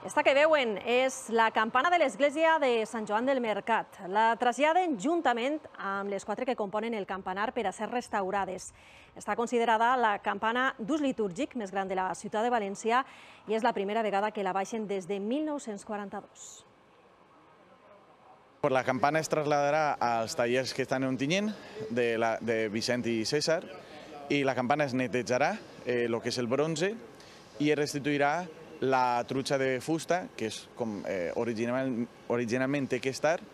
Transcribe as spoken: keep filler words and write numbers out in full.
Esta que veuen és la campana de l'església de Sant Joan del Mercat. La traslladen juntament amb les quatre que componen el campanar per a ser restaurades. Està considerada la campana d'ús litúrgic més gran de la ciutat de València i és la primera vegada que la baixen des de mil nou-cents quaranta-dos. La campana es trasladará a los talleres que están en Ontinyent, de, la, de Vicent y César, y la campana es netejará eh, lo que es el bronce y restituirá la trucha de fusta, que es com eh, original, originalment té que estar,